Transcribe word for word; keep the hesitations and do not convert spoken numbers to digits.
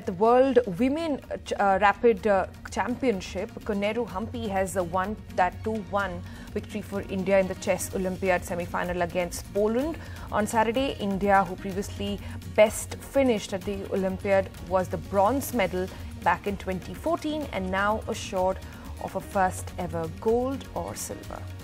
The World Women uh, Rapid uh, Championship, Koneru Humpy has uh, won that two one victory for India in the Chess Olympiad semi-final against Poland. On Saturday, India, who previously best finished at the Olympiad, was the bronze medal back in twenty fourteen and now assured of a first ever gold or silver.